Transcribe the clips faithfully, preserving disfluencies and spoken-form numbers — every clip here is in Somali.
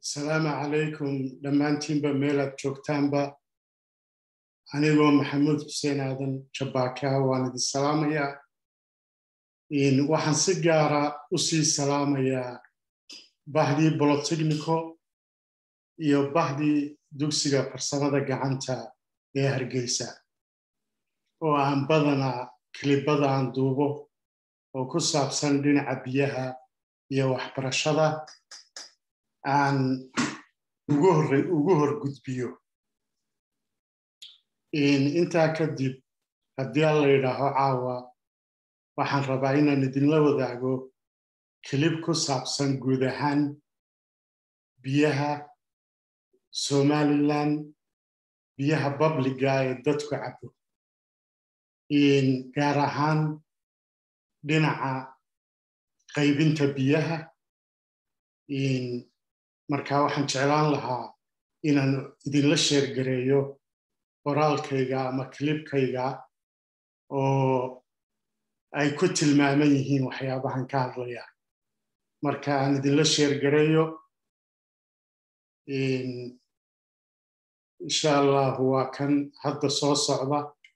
السلام عليكم دمانتين بميلاد جوكتانبا أنيغو محمود حسين آدن شباكا واند السلام يا إن وحن سيجارة أسي السلام يا بحدي بولوتيكنيكو يو بحدي دوكسيغا برسانة جعانتا يا هرقيسا وعن بدنا كليبادا عن دوبو وكساب سندين عبيها يو وحبرشادا عن وجهر وجهر قطبيو إن أنت كدب هدي الله يراه عاوة وحن ربعينا ندين له ذاقو كليب كساب سن جودهان بيها Somaliland بيها بابلي جاي دتك عبو إن جارهان دينع قيبنت بيها إن marka waxaan jeclaan lahaa inaan idin la sheer gareeyo qoraalkayga ama clipkayga oo ay ku tilmaaman yihiin waxyaabahan ka hadlaya marka aan idin la sheer gareeyo in insha Allah waa kan hadda soo socda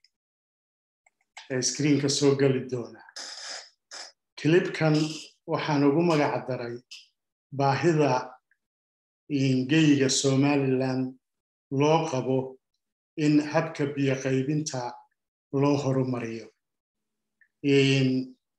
ee screenka soo gali doona clipkan waxaan ugu magac daray baahida in geyga Somaliland loo qabo in habka biyo qaybinta loo horumariyo in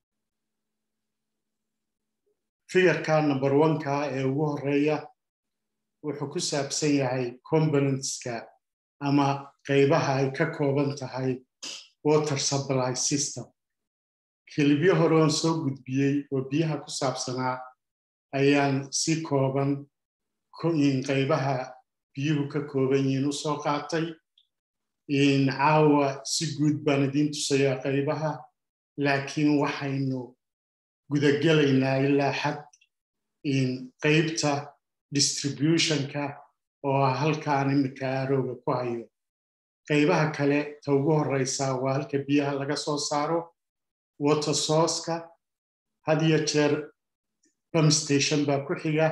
figureka number one ka ee ugu horeeya wuxuu ku saabsan yahay componentska ama qaybaha ay ka kooban tahay water supply system kilibyo hore oo soo gudbiyay oo biyaha ku saabsanaa ayaan si kooban in qaybaha biyuhu ka kooban yihiin u soo qaatay in caawa si guud baan idin tusayaa qaybaha laakiin waxaynu gudagelaynaa ilaa xad in qaybta distributionka oo halkaan imika arooga ku hayo qaybaha kale ta ugu horeysa waa halka biyaha laga soo saaro water source-ka had iyo jeer pump station baa ku xiga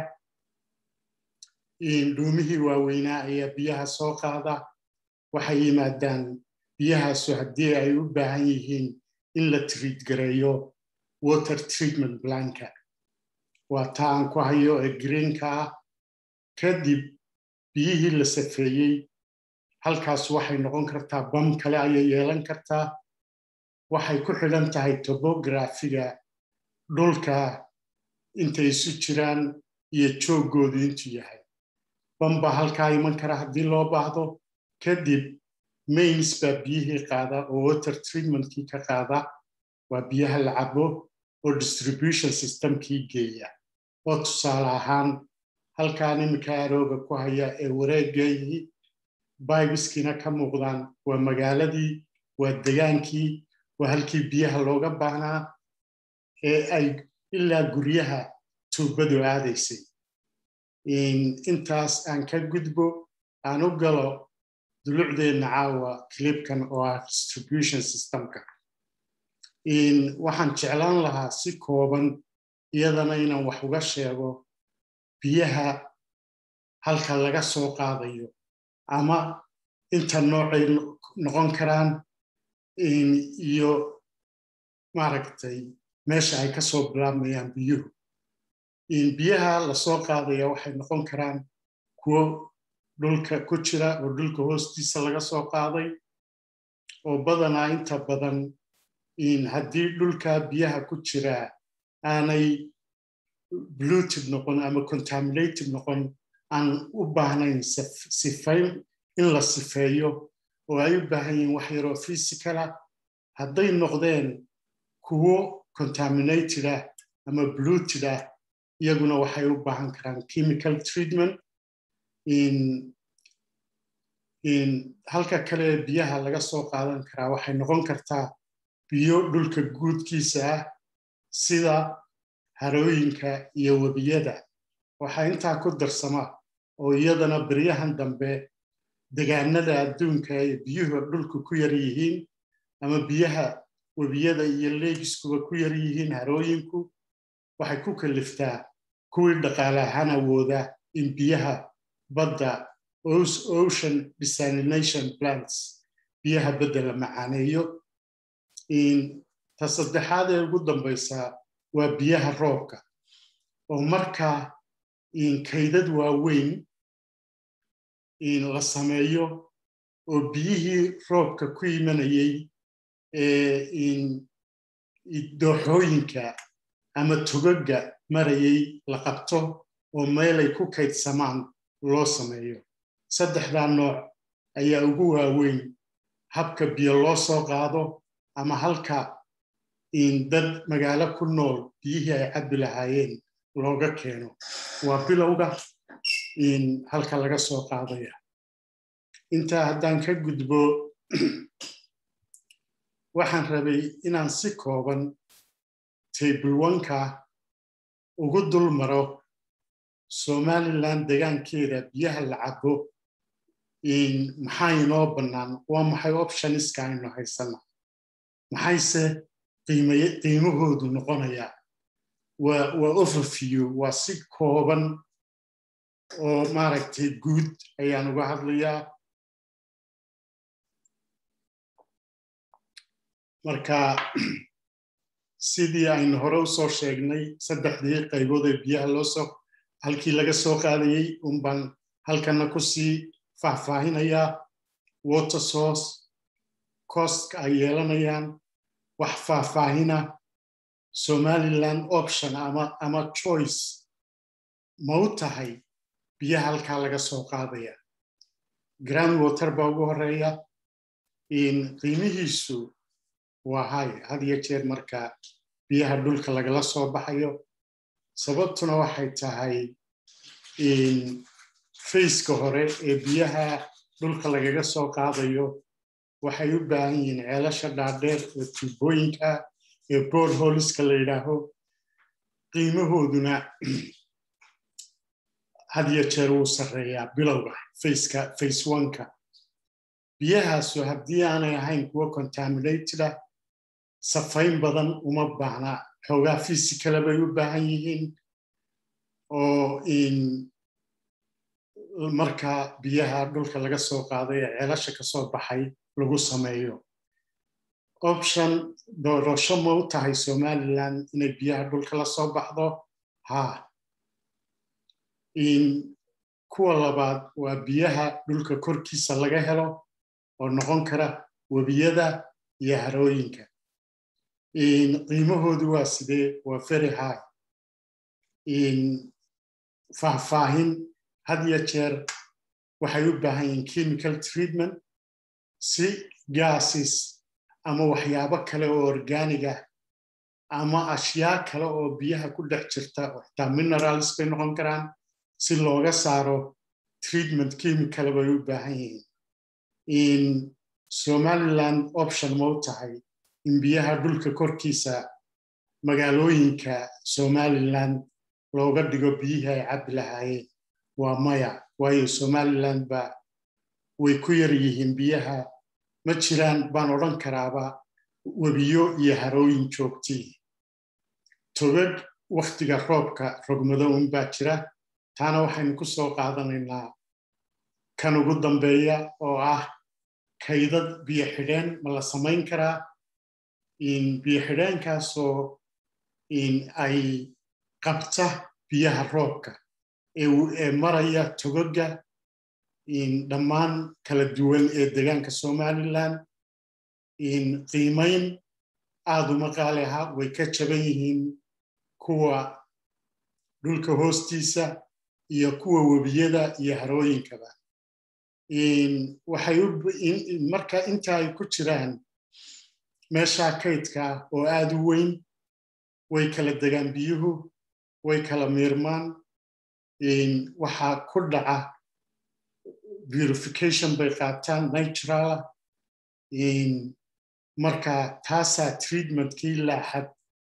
in dhuumihii waaweynaa ayaa biyaha soo qaada waxay yimaadaan biyahaasu haddii ay u baahan yihiin in la treat gareeyo water treatment planka waa taa aan ku hayo ee greenka ah kadib biyihii la safeeyey halkaas waxay noqon kartaa bam kale ayay yeelan kartaa waxay ku xidhan tahay topographiga dhulka intay isu jiraan iyo joogoodu intuu yahay bamba halkaa iman kara haddii loo baahdo kadib mains baa biyihii qaada oo water treatmentkii ka qaada waa biyaha la cabo oo distribution systemkii geeya oo tusaale ahaan halkaan imika arooga ku haya ee wareegeeyii bibeskiina ka muuqdaan waa magaaladii waa degaankii waa halkii biyaha looga baahnaa ee ay ilaa guryaha tuubadu aadaysay in intaas aan ka gudbo aan u galo dulucdeena caawa clipkan oo ah distribution systemka in waxaan jeclaan lahaa si kooban iyadana inaan wax uga sheego biyaha halka laga soo qaadayo ama inta noocay noqon karaan in iyo maaragtay meesha ay ka soo bilaabmayaan biyuhu in biyaha la soo qaadaya waxay noqon karaan kuwo dhulka ku jira oo dhulka hoostiisa laga soo qaaday oo badanaa inta badan in haddii dhulka biyaha ku jira aanay polluted noqon ama contaminated noqon aan u baahnayn sifayn in la sifeeyo oo ay u baahan yihiin wax yaroo physical ah hadday noqdeen kuwo contaminated ah ama polluted ah iyaguna waxay u baahan karaan chemical treatment in in halka kale biyaha laga soo qaadan karaa waxay noqon kartaa biyo dhulka guudkiisa ah sida harooyinka iyo webiyada waxaa intaa ku darsama oo iyadana baryahan dambe deegaanada adduunka ay biyuhu dhulka ku yar yihiin ama biyaha webiyada iyo leegiskuba ku yar yihiin harooyinku waxay ku kaliftaa kuwii dhaqaale ahaan awooda in biyaha badda ocean desalination plants biyaha badda la macaaneeyo. In ta saddexaad ee ugu dambaysa waa biyaha roobka oo marka in kaydad waaweyn in la sameeyo oo biyihii roobka ku imanayay ee in dooxooyinka ama tugaga marayay la qabto oo meelay ku kaydsamaan loo sameeyo. saddexdaa nooc ayaa ugu waaweyn habka biyo loo soo qaado ama halka in dad magaalo ku nool biyihii ay cabbi lahaayeen looga keeno. waa bilowga in halka laga soo qaadaya. intaa haddaan ka gudbo waxaan rabay inaan si kooban table one-ka ugu dul maro Somaliland deegaankeeda biyaha la cabo in maxaa inoo bannaan, waa maxay optionska aynu haysana, maxayse qiimahoodu noqonayaa. waa overview, waa si kooban oo maaragtay guud ayaan uga hadlayaa. marka sidii aynu hore u soo sheegnay saddexdii qaybood ee biyaha loo soo halkii laga soo qaadayay un baan halkana ku sii faahfaahinayaa. water source, cost ay yeelanayaan, wax faahfaahina, Somaliland option ama ama choice ma u tahay biyaha halkaa laga soo qaadaya. groundwater baa ugu horeeya. in qiimihiisu waa hay had iyo jeer marka biyaha dhulka lagala soo baxayo. sababtuna waxay tahay in faceka hore ee biyaha dhulka lagaga soo qaadayo waxay u baahan yihiin ceelasha dhaadheer ee tuubooyinka ee boreholeska la yidhaaho. qiimahooduna had iyo jeer wuu sarreeyaa bilowga faceka face one-ka. biyahaasu haddii aanay ahayn kuwa contaminated ah safayn badan uma baahna, xoogaa physical bay u baahan yihiin oo in marka biyaha dhulka laga soo qaaday ee ceelasha ka soo baxay lagu sameeyo. option doorasho ma u tahay Somaliland inay biyaha dhulka la soo baxdo? ha. in kuwa labaad waa biyaha dhulka korkiisa laga helo oo noqon kara webiyada iyo harooyinka. in qiimahoodu waa sidee? waa very high. in faahfaahin had iyo jeer waxay u baahan yihiin chemical treatment si gases ama waxyaabo kale oo organic ah ama ashyaa kale oo biyaha ku dhex jirta oo xitaa minerals bay noqon karaan si looga saaro treatment chemical bay u baahan yihiin. in Somaliland option ma u tahay in biyaha dhulka korkiisa magaalooyinka Somaliland looga dhigo biyihii ay cabbi lahaayeen? waa maya, waayo Somaliland ba way ku yar yihiin biyaha. ma jiraan baan odhan karaaba webiyo iyo harooyin joogtii. togag wakhtiga roobka rogmado un baa jira. taana waxaynu ku soo qaadanaynaa kan ugu dambeeya oo ah kaydad biyo xidheen ma la samayn karaa. in biyo xidheenkaasoo in ay qabta biyaha roobka ee maraya togaga in dhammaan kala duwan ee deegaanka Somaliland. in qiimayn aad uma qaali aha, way ka jaban yihiin kuwa dhulka hoostiisa iyo kuwa webiyada iyo harooyinkaba. in waxay marka inta ay ku jiraan meesha kaydka oo aad u weyn way kala degaan biyuhu, way kala miirmaan. in waxaa ku dhaca purification bay qaataan natural. in marka taasaa treatmentkii laaxad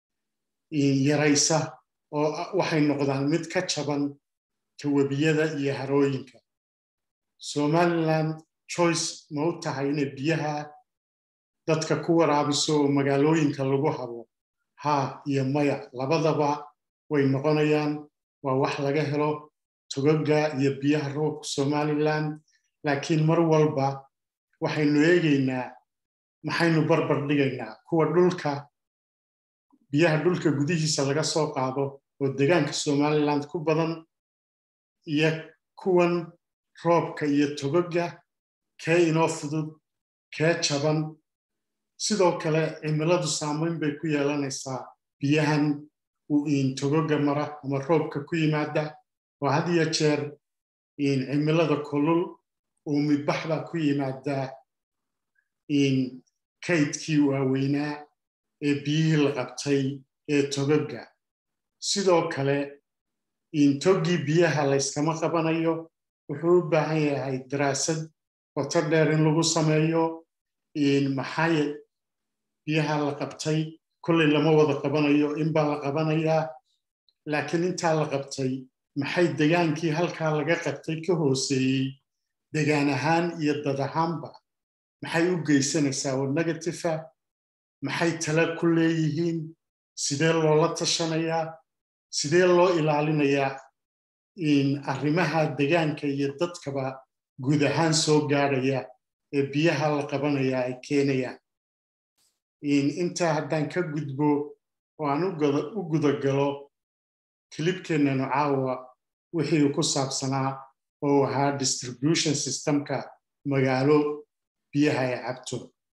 yaraysa oo waxay noqdaan mid ka jaban ka webiyada iyo harooyinka. Somaliland choice ma u tahay inay biyaha dadka ku waraabiso oo magaalooyinka lagu habo? ha iyo maya, labadaba way noqonayaan. waa wax laga helo togaga iyo biyaha roobka Somaliland laakiin mar walba waxaynu eegaynaa maxaynu barbar dhigaynaa kuwa dhulka biyaha dhulka gudihiisa laga soo qaado oo deegaanka Somaliland ku badan iyo kuwan roobka iyo togaga kee inoo fudud kee jaban sidoo kale cimiladu saameyn bay ku yeelanaysaa biyahan uu in togaga mara ama roobka ku yimaada oo had iyo jeer in cimilada kulul oo midbaxda ku yimaada in kaydkii waaweynaa ee biyihii la qabtay ee togaga sidoo kale in togii biyaha la iskama qabanayo wuxuu u baahan yahay daraasad qoto dheer in lagu sameeyo in maxay biyaha la qabtay kulli lama wada qabanayo in baa la qabanayaa laakiin intaa la qabtay maxay degaankii halkaa laga qabtay ka hooseeyey degaan ahaan iyo dad ahaanba maxay u geysanaysaa oo negative maxay tala ku leeyihiin sidee loola tashanayaa sidee loo ilaalinayaa in arrimaha degaanka iyo dadkaba guud ahaan soo gaadhaya ee biyaha la qabanaya ay keenayaan in intaa haddaan ka gudbo oo aan u gudagalo kilibkeennanu caawa wixii ku saabsanaa oo ahaa distribution systemka magaalo biyaha ay cabto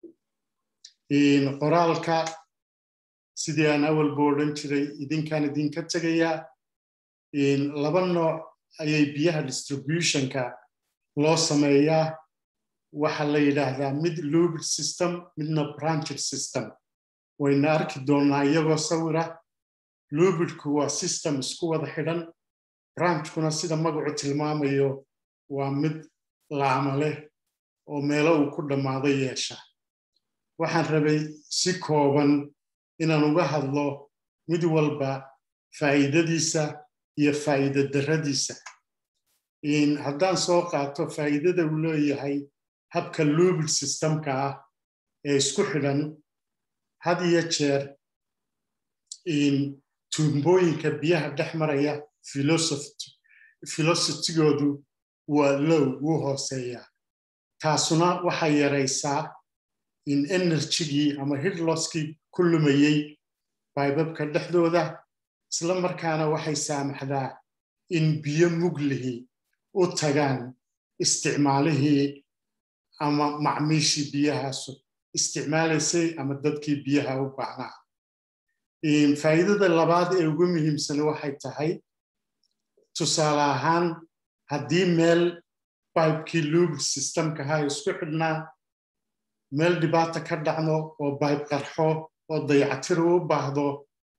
in qoraalka sidii aan awalba odhan jiray idinkaan idinka tegayaa in laba nooc ayay biyaha distributionka loo sameeyaa waxa la yidhaahdaa mid looped system midna branched system wayna arki doonaa iyagoo sawira loopedku waa system isku wada xidhan branchkuna sida magacu tilmaamayo waa mid laama leh oo meelo uu ku dhammaado yeesha waxaan rabay si kooban inaan uga hadlo mid walba faa'iidadiisa iyo faa'iido darradiisa in haddaan soo qaato faa'iidada uu leeyahay habka looped systemka ah ee isku xidhan had iyo jeer in tuumbooyinka biyaha dhex maraya velocity-goodu waa low wuu hooseeyaa taasuna waxay yaraysaa in energy-gii ama heat loss-kii ku lumayey baybabka dhexdooda isla markaana waxay saamaxdaa in biyo muglihi u tagaan isticmaalihii ama macmiishii biyahaasu isticmaalaysay ama dadkii biyaha u baahnaa faa'iidada labaad ee ugu muhiimsan waxay tahay tusaale ahaan haddii meel baybkii looped systemka ha isku xidhnaa meel dhibaata ka dhacno oo bayb qarxo oo dayactir u baahdo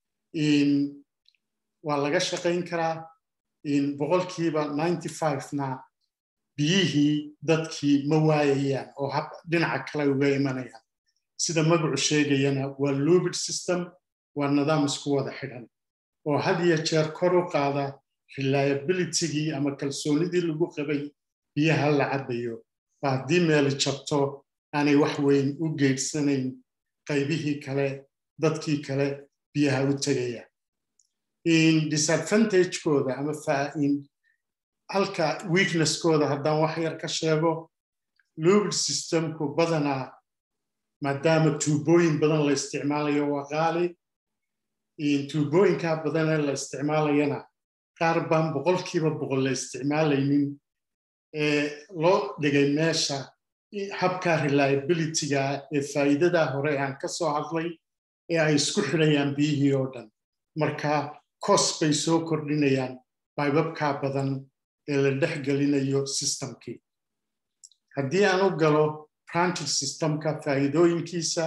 waa laga shaqayn karaa boqolkiiba ninety-five na biyihii dadkii ma waayayaan oo dhinaca kale uga imanayaan sida magacu sheegayana waa looped system waa nidaam isku wada xidhan oo had iyo jeer kor u qaada reliability-gii ama kalsoonidii lagu qabay biyaha la cabayo oo haddii meeli jabto aanay wax weyn u geydsanayn qaybihii kale dadkii kale biyaha u tegaya in disadvantage-kooda ama halka weakness-kooda haddaan wax yar ka sheego looped systemku badanaa maadaama tuubooyin badan la isticmaalayo waa qaali tuubooyinkaa badan ee la isticmaalayana qaar baan boqolkiiba boqol la isticmaalaynin ee loo dhigay meesha habka reliability-ga ee faa'iidada hore aan ka soo hadlay ee ay isku xidhayaan biyihii oo dhan marka cost bay soo kordhinayaan baybabkaa badan ee la dhex gelinayo systemkii haddii aan u galo branched systemka faa'iidooyinkiisa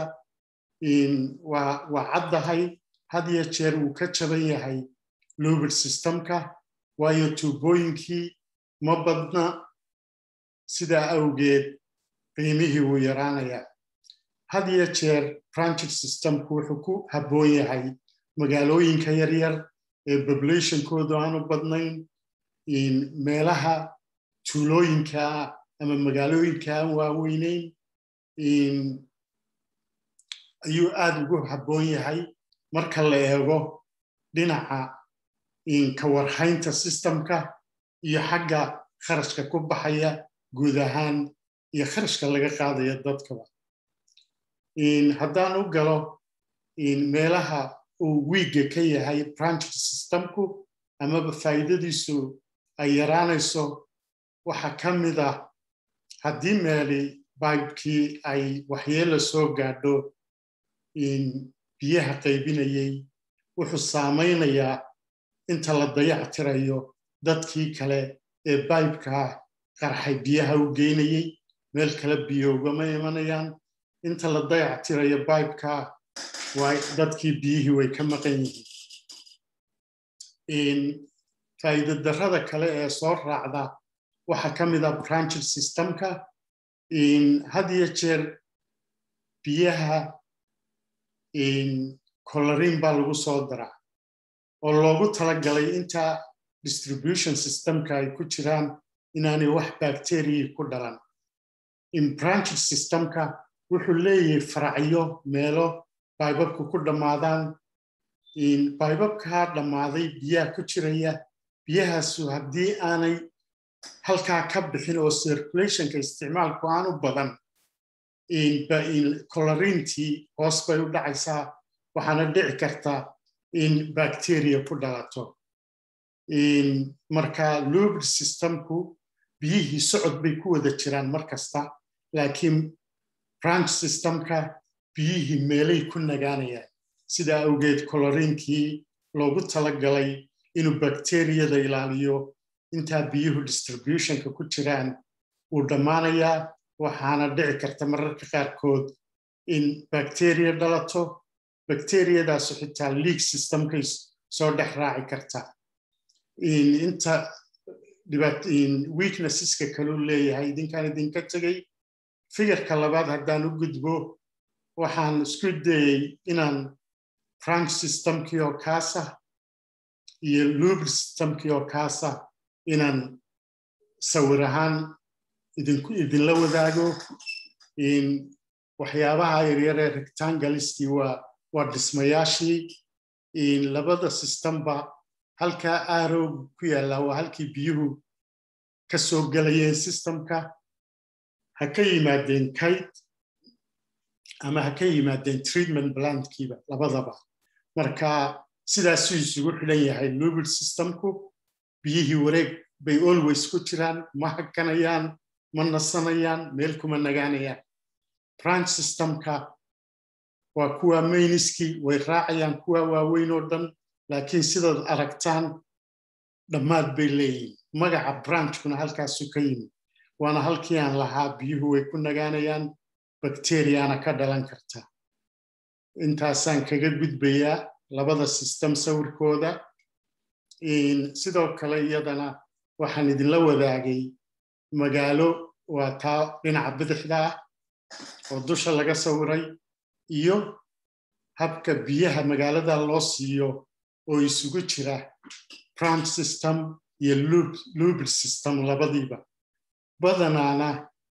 waa caddahay had iyo jeer uu ka jaban yahay looped systemka waayo tuubooyinkii ma badna sidaa awgeed qiimihii wuu yaraanayaa had iyo jeer branched systemku wuxuu ku habboon yahay magaalooyinka yaryar ee populationkoodu aanu badnayn meelaha tuulooyinka ama magaalooyinka aan waaweynayn ayuu aad ugu habboon yahay marka la eego dhinaca ka warhaynta systemka iyo xagga kharashka ku baxaya guud ahaan iyo kharashka laga qaadaya dadkaba haddaan u galo meelaha uu wiiga ka yahay branch systemku amaba faa'iidadiisu ay yaraanayso waxa ka mid ah haddii meeli bibekii ay waxyeelo soo gaadho biyaha qaybinayay wuxuu saamaynayaa inta la dayactirayo dadkii kale ee bibeka qarxay biyaha u geynayay meel kale biyo ugama imanayaan inta la dayactirayo bibeka way dadkii biyihii way ka maqan yihiin faa'iido darrada kale ee soo raacda waxa ka mid ah branch systemka had iyo jeer biyaha chlorine baa lagu soo daraa oo loogu talagalay inta distribution systemka ay ku jiraan inaanay wax bacteria ku dhalan branch systemka wuxuu leeyahay faracyo meelo baybabku ku dhammaadaan baybabkaa dhammaaday biyaha ku jiraya biyahaasu haddii aanay halkaa ka bixin oo circulationka isticmaalku aanu badan chlorinetii hoos bay u dhacaysaa waxaana dhici karta in bacteria ku dhalato marka lubid systemku biyihii socod bay ku wada jiraan mar kasta laakiin branch systemka biyihii meelay ku nagaanayaan sidaa awgeed chlorinkii loogu talagalay inuu bacteriyada ilaaliyo intaa biyuhu distributionka ku jiraan uu dhammaanayaa waxaana dhici karta mararka qaarkood in bacteria dhalato bacteriyadaasu xitaa leak systemkay soo dhex raaci karta inta weaknesseska kaluu leeyahay idinkaan idinka tegay figurka labaad haddaan u gudbo waxaan isku dayay inaan branch systemkii oo kaasa iyo lubid systemkii oo kaasa inaan sawir ahaan idinla wadaago waxyaabaha yaryaree rectanglistii waa dhismayaashii labada systemba halkaa arrow ku yaallaa waa halkii biyuhu ka soo gelayeen systemka ha ka yimaadeen kayd ama ha ka yimaadeen treatment plantkiiba labadaba marka sidaasuu isugu xidhan yahay lubid systemku biyihii wareeg bay always ku jiraan ma hakanayaan ma nasanayaan meel kuma nagaanayaan branch systemka waa kuwa mayniskii way raacayaan kuwa waaweyn oo dhan laakiin sidaad aragtaan dhammaad bay leeyihiin magaca branchkuna halkaasuu ka yimid waana halkii aan lahaa biyuhu way ku nagaanayaan bacteriana ka dhalan karta intaasaan kaga gudbayaa labada system sawirkooda sidoo kale iyadana waxaan idinla wadaagay magaalo waa taa dhinaca bidixda ah oo dusha laga sawiray iyo habka biyaha magaalada loo siiyo oo isugu jira branch system iyo lubid system labadiiba badanaana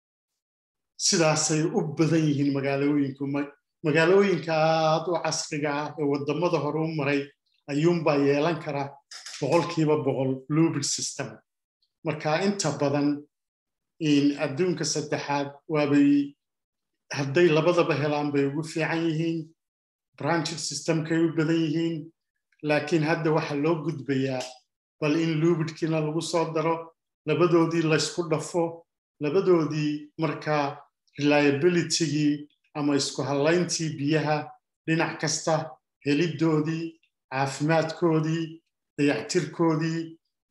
sidaasay u badan yihiin magaalooyinku magaalooyinka aad u casriga ah ee wadamada hore u maray ayuunbaa yeelan kara boqolkiiba boqol lubid system marka inta badan adduunka saddexaad waabay hadday labadaba helaan bay ugu fiican yihiin branch systemkay u badan yihiin laakiin hadda waxa loo gudbayaa bal in lubidkiina lagu soo daro labadoodii laysku dhafo labadoodii markaa reliabilitygii ama isku hallayntii biyaha dhinac kasta helidoodii caafimaadkoodii dayactirkoodii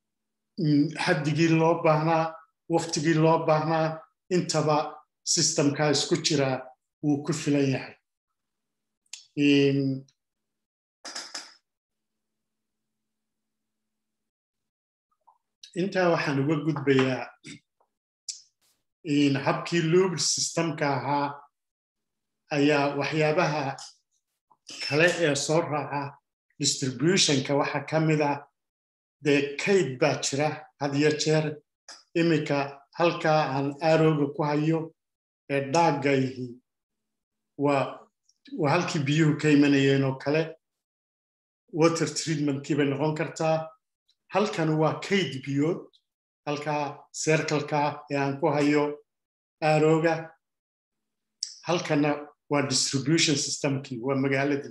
xaddigii loo baahnaa waqtigii loo baahnaa intaba systemkaa isku jira wuu ku filan yahay intaa waxaan uga gudbayaa habkii lubid systemka ahaa ayaa waxyaabaha kale ee soo raaca distributionka waxa ka mid ah dee kayd baa jira had iyo jeer iminka halkaa aan arrowga ku hayo ee dhaagayhi waa halkii biyuhu ka imanayeen oo kale water treatmentkii bay noqon kartaa halkan waa kayd biyood halkaa circle-ka ee aan ku hayo arrowga halkana waa distribution systemkii waa magaaladii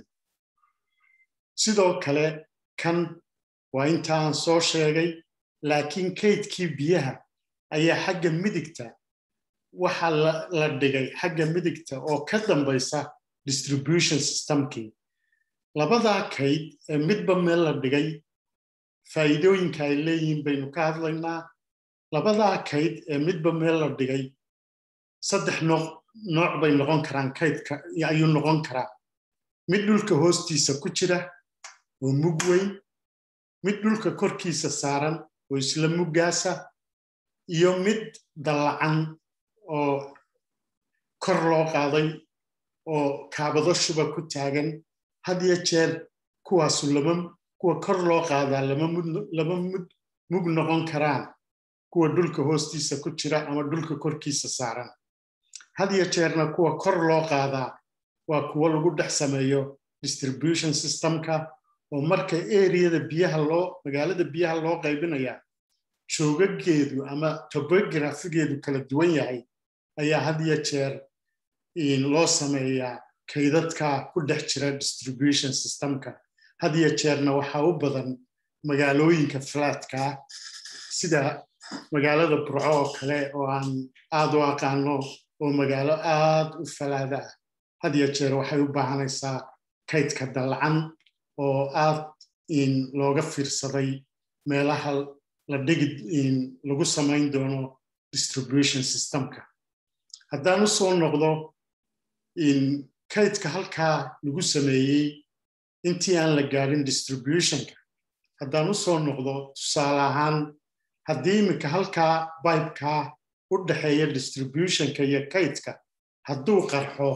sidoo kale kan waa inta aan soo sheegay laakiin kaydkii biyaha ayaa xagga midigta waxa la dhigay xagga midigta oo ka dambaysa distribution systemkii labadaa kayd ee midba meel la dhigay faa'iidooyinka ay leeyihiin baynu ka hadlaynaa labadaa kayd ee midba meel la dhigay saddex nooc nooc bay noqon karaan kaydka ayuu noqon karaa mid dhulka hoostiisa ku jira oo mug weyn mid dhulka korkiisa saaran oo isla muggaasa iyo mid dallacan oo kor loo qaaday oo kaabado shuba ku taagan had iyo jeer kuwaasu lama kuwa kor loo qaadaa lama lama mug noqon karaan kuwa dhulka hoostiisa ku jira ama dhulka korkiisa saaran had iyo jeerna kuwa kor loo qaadaa waa kuwa lagu dhex sameeyo distribution systemka oo marka areada biyaha loo magaalada biyaha loo qaybinaya joogageedu ama topographigeedu kala duwan yahay ayaa had iyo jeer in loo sameeyaa kaydadka ku dhex jira distribution systemka had iyo jeerna waxa u badan magaalooyinka flatka sida magaalada Burco oo kale oo aan aad u aqaano oo magaalo aad u falaada had iyo jeer waxay u baahanaysaa kaydka dalcan oo aad in looga fiirsaday meelaha la dhigid in lagu samayn doono distribution systemka haddaan u soo noqdo in kaydka halkaa lagu sameeyey intii aan la gaarin distributionka haddaan u soo noqdo tusaale ahaan haddii iminka halkaa bibeka u dhexeeya distributionka iyo kaydka hadduu qarxo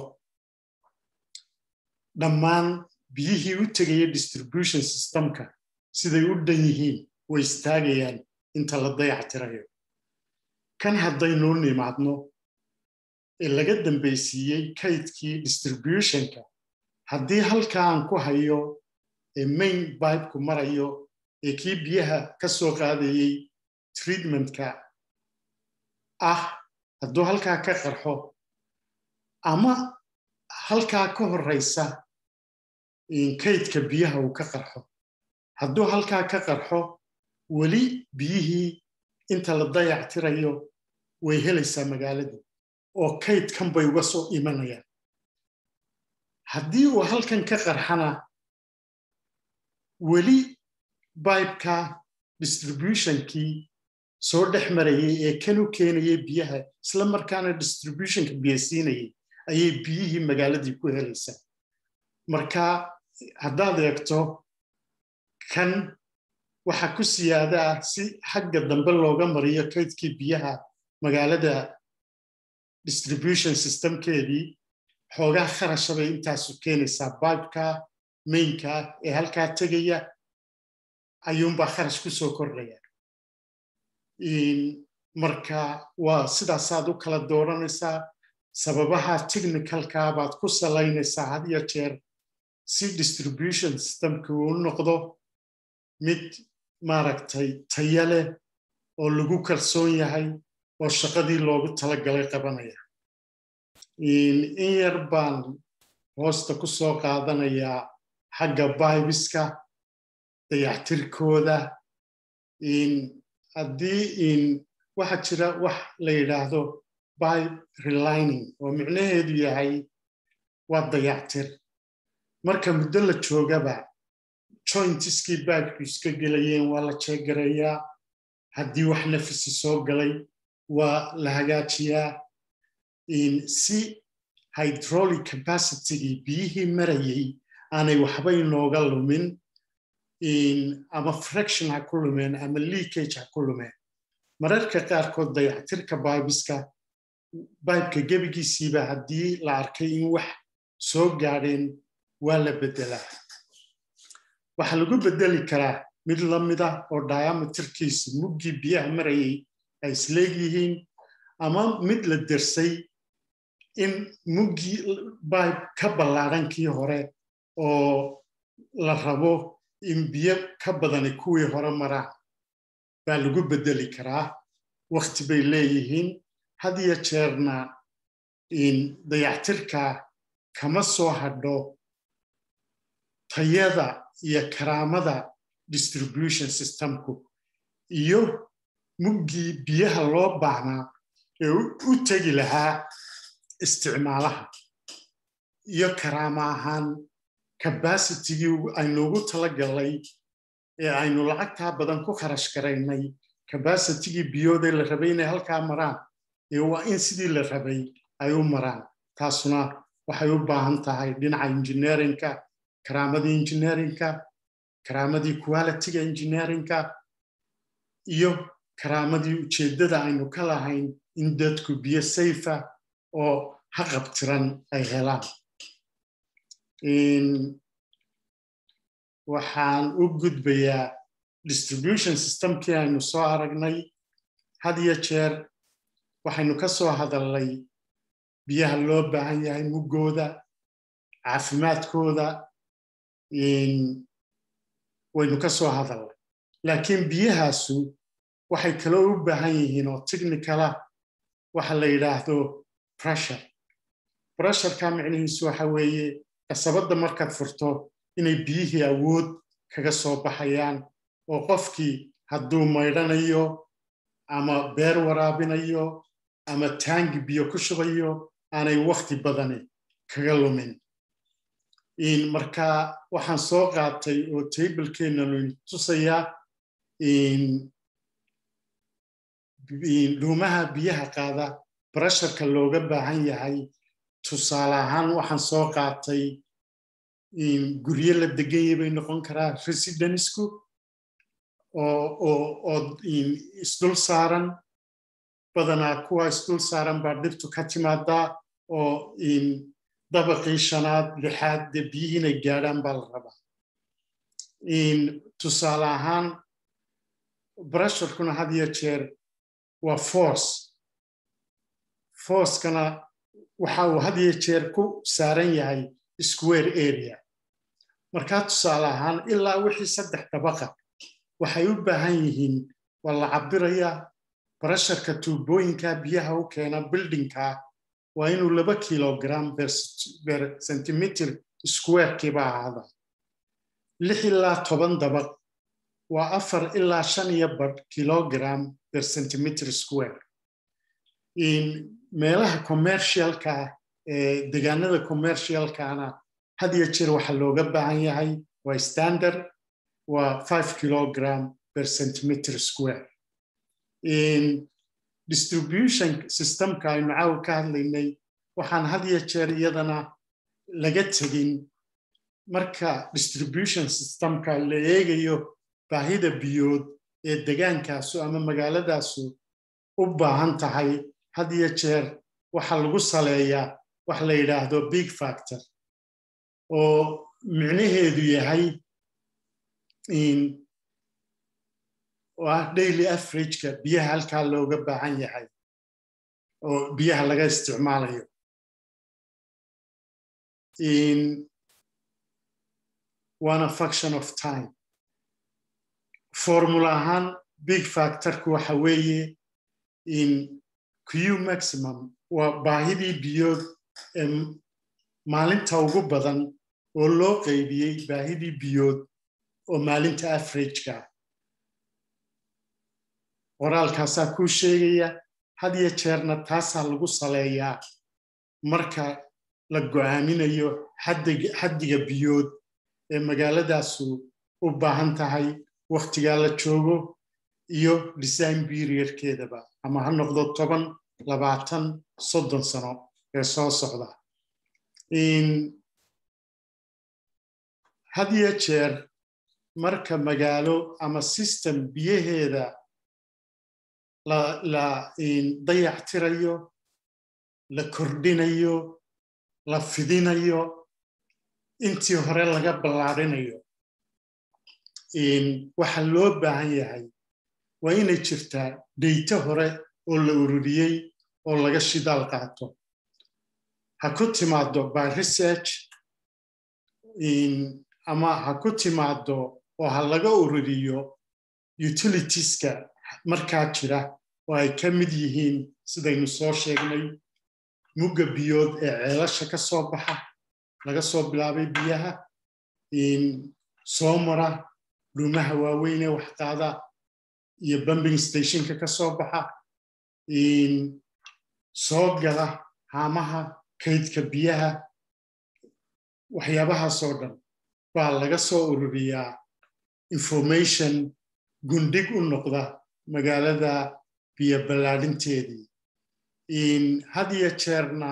dhammaan biyihii u tegaya distribution systemka siday u dhan yihiin way istaagayaan inta la dayactirayo kan haddaynu nimaadno ee laga dambaysiiyey kaydkii distributionka haddii halkaa aan ku hayo ee main bibeku marayo ee kii biyaha ka soo qaadayey treatmentka ah hadduu halkaa ka qarxo ama halkaa ka horeysa in kaydka biyaha uu ka qarxo hadduu halkaa ka qarxo weli biyihii inta la dayactirayo way helaysaa magaalada oo kaydkan bay uga soo imanayaan haddii uu halkan ka qarxana weli bibeka distributionkii soo dhex marayay ee kan u keenayay biyaha isla markaana distributionka biyo siinayay ayay biyihii magaaladii ku helaysaa marka haddaad eegto kan waxa ku siyaada ah si xagga dambe looga mariyo kaydkii biyaha magaalada distribution systemkeedii xoogaa kharasha bay intaasu keenaysaa bibeka mainka ee halkaa tegaya ayuunbaa kharash ku soo kordhaya marka waa sidaasaad u kala dooranaysaa sababaha technicalka baad ku salaynaysaa had iyo jeer si distribution systemka uu noqdo mid maaragtay tayo leh oo lagu kalsoon yahay oo shaqadii loogu talagalay qabanaya in yar baan hoosta ku soo qaadanayaa xagga bibeska dayactirkooda in haddii in waxa jira wax la yidhaahdo bibe relining oo micnaheedu yahay waa dayactir marka muddo la joogaba jointiskii bibeku iska gelayeen waa la jeegareeyaa haddii wax nafisi soo galay waa la hagaajiyaa in si hydraulic capacitygii biyihii marayay aanay waxba inooga lumin ama friction ha ku lumeen ama leakage ha ku lumeen mararka qaarkood dayactirka bibeska bibeka gebigiisiiba haddii la arkay in wax soo gaadheen waa la beddelaa waxaa lagu beddeli karaa mid la mida oo diameterkiisa muggii biyaha marayay ay isleegyihiin ama mid la dersay in muggii bibe ka ballaaran kii hore oo la rabo in biyo ka badani kuwii hore maraan baa lagu beddeli karaa waqti bay leeyihiin had iyo jeerna in dayactirka kama soo hadho tayada iyo karaamada distribution systemku iyo muggii biyaha loo baahnaa ee u tegi lahaa isticmaalaha iyo karaama ahaan capacity-gii aynu ugu talagalay ee aynu lacagtaa badan ku kharash garaynay capacity-gii biyoodee la rabay inay halkaa maraan ee waa in sidii la rabay ay u maraan taasuna waxay u baahan tahay dhinaca engineeringka karaamadii engineeringka karaamadii quality-ga engineeringka iyo karaamadii ujeeddada aynu ka lahayn in dadku biyo safe oo haqabtiran ay helaan waxaan u gudbayaa distribution systemkii aynu soo aragnay had iyo jeer waxaynu ka soo hadalnay biyaha loo baahan yahay muggooda caafimaadkooda waynu ka soo hadalnay laakiin biyahaasu waxay kaloo u baahan yihiin oo technicala waxa la yidhaahdo pressure pressureka micnihiisu waxa weeye qasabadda markaad furto inay biyihii awood kaga soo baxayaan oo qofkii hadduu maydhanayo ama beer waraabinayo ama taangi biyo ku shubayo aanay waqti badani kaga lumin marka waxaan soo qaatay oo tablekeenanu tusayaa dhuumaha biyaha qaada pressureka looga baahan yahay tusaale ahaan waxaan soo qaatay guryo la deganyay bay noqon karaa residencku oo isdul saaran badanaa kuwa isdul saaran baa dhibtu ka timaadaa oo dabaqii shanaad lixaad dee biyihii inay gaadhaan baa la rabaa tusaale ahaan pressurekuna had iyo jeer waa force forcekana waxa uu had iyo jeer ku saaran yahay square area markaa tusaale ahaan ilaa wixii saddex dabaqa waxay u baahan yihiin waa la cabirayaa pressureka tuubooyinka biyaha u keena buildingka waa inuu laba kilogram per centimeter squarekiiba ahaada lix ilaa toban dabaq waa afar ilaa shan iyo badh kilogram per centimeter square meelaha commercialka ee deegaanada commercialkana had iyo jeer waxa looga baahan yahay waa standard waa five kilogram per centimeter square distribution systemka aynu caawa ka hadlaynay waxaan had iyo jeer iyadana laga tegin marka distribution systemka la eegayo baahida biyood ee deegaankaasu ama magaaladaasu u baahan tahay had iyo jeer waxa lagu saleeyaa wax la yidhaahdo big factor oo micnaheedu yahay waa daily averageka biyaha halkaa looga baahan yahay oo biyaha laga isticmaalayo waana function of time formula ahaan big factorku waxa weeye q maximum waa baahidii biyood ee maalinta ugu badan oo loo qaybiyey baahidii biyood oo maalinta averageka qoraalkaasaa kuu sheegaya had iyo jeerna taasaa lagu saleeyaa marka la go'aaminayo xaddiga biyood ee magaaladaasu u baahan tahay waqtigaa la joogo iyo design periodkeedaba ama ha noqdo toban labaatan soddon sano ee soo socda had iyo jeer marka magaalo ama system biyaheeda la dayactirayo la kordhinayo la fidinayo intii hore laga ballaarinayo waxa loo baahan yahay waa inay jirtaa dayta hore oo la ururiyey oo laga shidaal qaato ha ku timaado by research ama ha ku timaado oo ha laga ururiyo utilitieska markaa jira oo ay ka mid yihiin sidaynu soo sheegnay mugga biyood ee ceelasha ka soo baxa laga soo bilaabay biyaha soo mara dhuumaha waaweyn ee wax qaada iyo pumping stationka ka soo baxa soo gala haamaha kaydka biyaha waxyaabahaasoo dhan baa laga soo ururiyaa information gundhig u noqda magaalada biyo ballaadhinteedii had iyo jeerna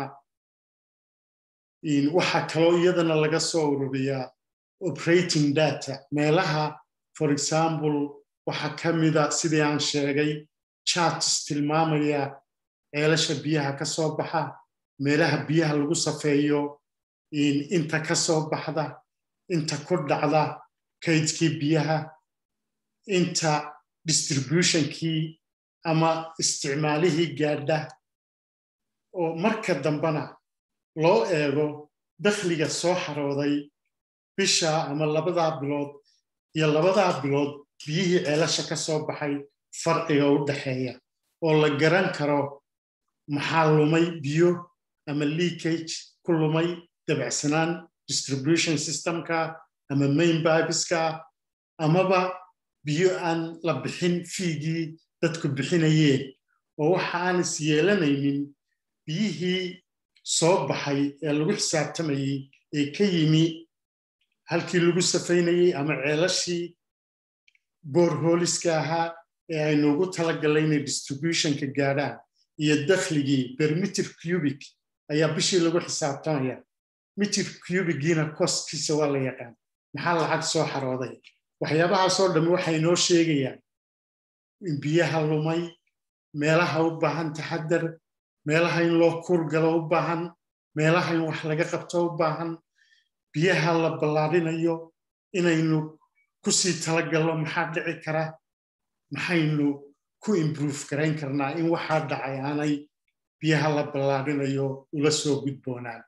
waxaa kaloo iyadana laga soo ururiyaa operating data meelaha for example waxaa ka mida sidii aan sheegay charts tilmaamaya ceelasha biyaha ka soo baxa meelaha biyaha lagu safeeyo inta ka soo baxda inta ku dhacda kaydkii biyaha inta distributionkii ama isticmaalihii gaadha oo marka dambana loo eego dakhliga soo xarooday bisha ama labadaa bilood iyo labadaa bilood biyihii ceelasha ka soo baxay farqiga u dhaxeeya oo la garan karo maxaa lumay biyo ama leakage ku lumay dabacsanaan distribution systemka ama main pipeska amaba biyo aan la bixin fiigii dadku bixinayeen oo waxa aan is yeelanaynin biyihii soo baxay ee lagu xisaabtamayey ee ka yimi halkii lagu safaynayey ama ceelashii boorhooliska ahaa ee aynu ugu talagalay inay distributionka gaadhaan iyo dakhligii per meter cubic ayaa bishii lagu xisaabtamaya meter cubigiina kostkiisa waa la yaqaan maxaa lacag soo xarooday waxyaabahaasoo dhammi waxay noo sheegayaan in biyaha lumay meelaha u baahan taxadar meelaha in loo kuurgalo u baahan meelaha in wax laga qabto u baahan biyaha la ballaadhinayo inaynu ku sii talagalno maxaa dhici kara maxaynu ku improve garayn karnaa in waxaa dhacay aanay biyaha la ballaadhinayo ula soo gudboonaan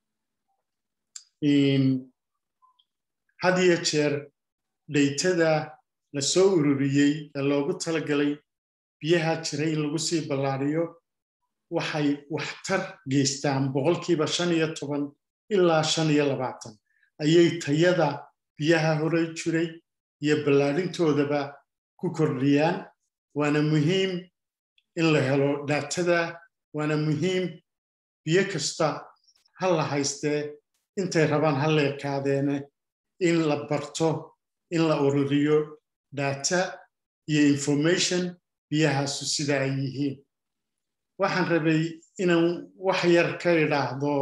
had iyo jeer dhaytada la soo ururiyey ee loogu talagalay biyaha jira in lagu sii ballaadhiyo waxay waxtar geystaan boqolkiiba shan iyo toban ilaa shan iyo labaatan ayay tayada biyaha hore jiray iyo ballaadhintoodaba ku kordhiyaan waana muhiim in la helo daatada waana muhiim biyo kasta ha la haystee intay rabaan ha la ekaadeene in la barto in la ururiyo data iyo information biyahaasu sida ay yihiin waxaan rabay inaan wax yar ka idhaahdo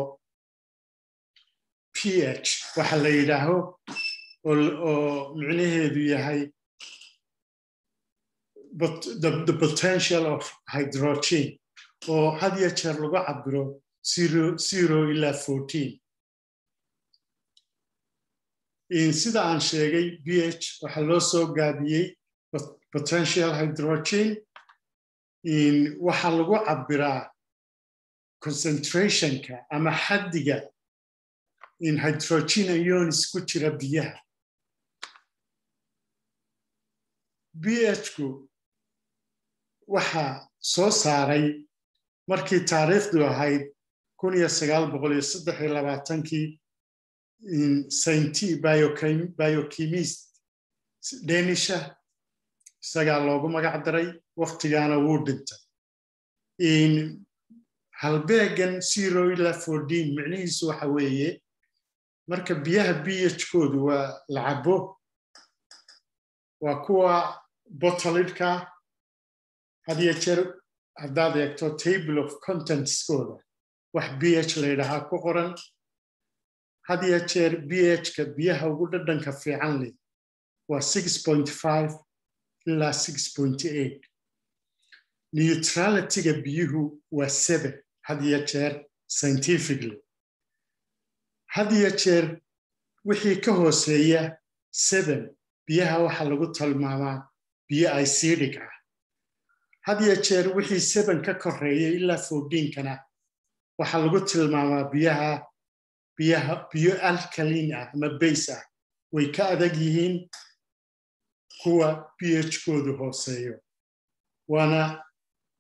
pH waxa la yidhaaho oo micnaheedu yahay but the, the potential of hydrogen oo had iyo jeer lagu cabiro zero ilaa fourteen sida aan sheegay pH waxa loo soo gaabiyey potential hydrogen waxa lagu cabiraa concentrationka ama xaddiga in hydrogen ions ku jira biyaha pH-ku waxa soo saaray markii taariikhdu ahayd kun iyo sagaal boqol iyo saddex iyo labaatankii scientist biochemist Danisha isagaa loogu magac daray waqtigaana wuu dhintay halbeegan zero ilaa fourteen micnihiisu waxa weeye marka biyaha pH-koodu waa la cabo waa kuwa bottled-ka had iyo jeer haddaad eegto table of contentskooda wax pH la yidhaahaa ku qoran had iyo jeer pH-ka biyaha ugu dhadhanka fiican leh waa six point five ilaa six point eight neutrality-ga biyuhu waa seven had iyo jeer scientifically had iyo jeer wixii ka hooseeya seven biyaha waxa lagu tilmaamaa biyo acidic ah had iyo jeer wixii seven ka koreeya ilaa fourteen-kana waxa lagu tilmaamaa biyaha biyaha biyo alkaline ah ama base ah way ka adag yihiin kuwa pH-koodu hooseeyo waana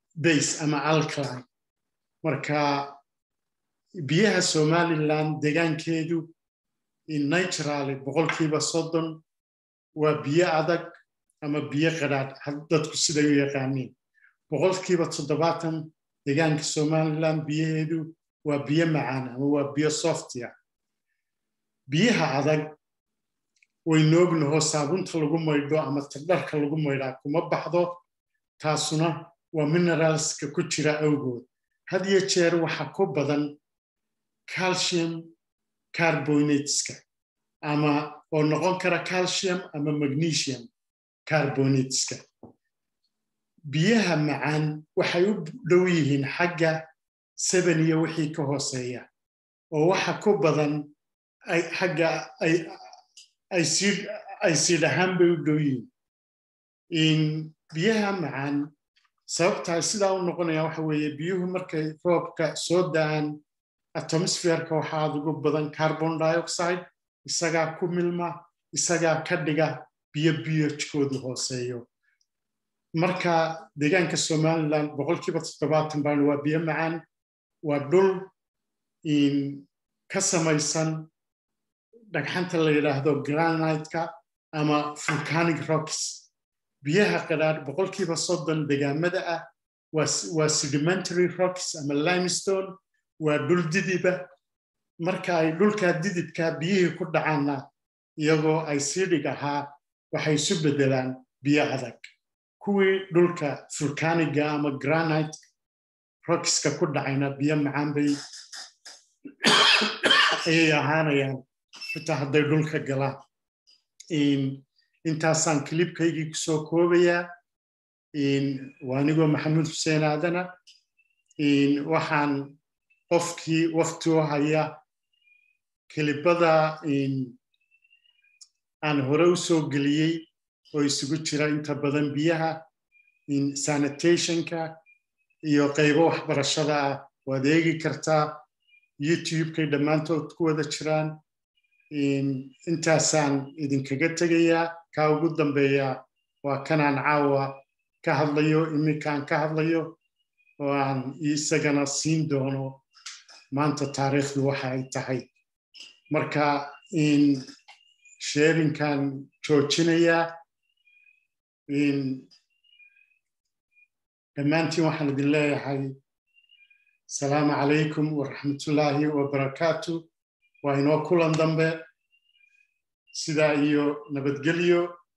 base ama alkaline marka biyaha Somaliland deegaankeedu in naturally boqolkiiba soddon waa biyo adag ama biyo qadhaadh dadku sida u yaqaaniin boqolkiiba toddobaatan deegaanka Somaliland biyaheedu waa biyo macaan ama waa biyo softia biyaha adag way noognaho saabunta lagu maydho ama tadharka lagu maydhaa kuma baxdo taasuna waa mineralska ku jira awgood had iyo jeer waxa ku badan calcium carbonateska ama oo noqon kara calcium ama magnesium carbonateska biyaha macaan waxay u dhow yihiin xagga seven iyo wixii ka hooseeya oo waxa ku badan ay xagga ay ay si ay si dhahan bay u dhow yihiin in biyaha macaan sababta sidaa u noqonaya waxa weeye biyuhu markay roobka soo daan atmosphere-ka waxaa ugu badan carbon dioxide isaga ku milma isaga ka dhiga biyo pH-koodu hooseeyo marka deegaanka Somaliland boqolkiiba toddobaatan baan waa biyo macaan waa dhul in ka samaysan dhagxanta la yiraahdo granite-ka ama volcanic rocks biyaha qadhaadh boqolkiiba soddon deegaamada ah waa sedimentary rocks ama limestone waa dhul didiba marka ay dhulka didibka biyihii ku dhacaana iyagoo ay sidhig ahaa waxay isu bedelaan biyo adag kuwii dhulka volcaniga ama granite rockska ku dhacayna biyo macaan bay ayay ahaanayaan xitaa hadday dhulka galaan intaasaan kilibkaygii kusoo koobayaa waa anigoo maxamuud xuseen aadana waxaan qofkii waqti u haya kilibada aan hore u soo geliyey oo isugu jira inta badan biyaha sanitationka iyo qaybo waxbarashada ah waad eegi kartaa youtube-kay dhammaantood ku wada jiraan intaasaan idinkaga tegayaa kaa ugu dambeeya waa kanaan caawa ka hadlayo iminkaan ka hadlayo oo aan isagana siin doono maanta taariikhdu waxa ay tahay marka in sharinkan joojinayaa in dhammaantiin waxaan idin leeyahay salaamu calaykum waraxmatullaahi wabarakaatu waa inoo kulan dambe sidaa iyo nabadgelyo